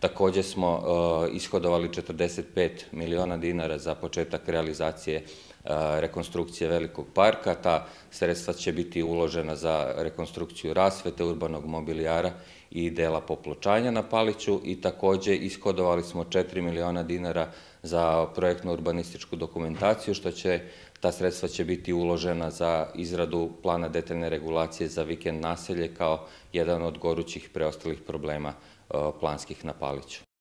Također smo ishodovali 45 milijuna dinara za početak realizacije rekonstrukcije velikog parka. Ta sredstva će biti uložena za rekonstrukciju rasvjete, urbanog mobilijara i dela popločanja na Paliću i također ishodovali smo 4 milijuna dinara za projektnu urbanističku dokumentaciju, ta sredstva će biti uložena za izradu plana detaljne regulacije za vikend naselje kao jedan od gorućih preostalih problema planskih na Paliću.